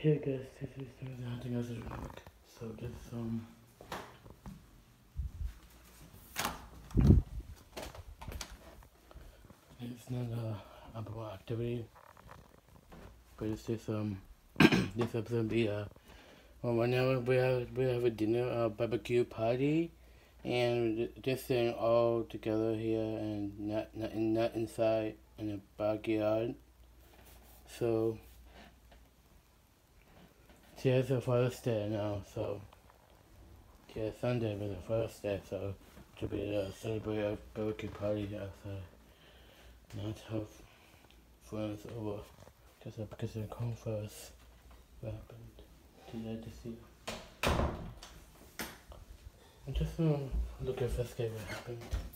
Here guys, this is nothing else is work. So this it's not a abnormal activity, but it's just this episode will be well, right now we have a dinner barbecue party, and just sitting all together here and not inside in the backyard. So today's the first day now, so today's Sunday was the first day, so to be celebrate a barbecue party outside. Not have friends over because they're come first. What happened? Today to see. I'm just looking for what happened.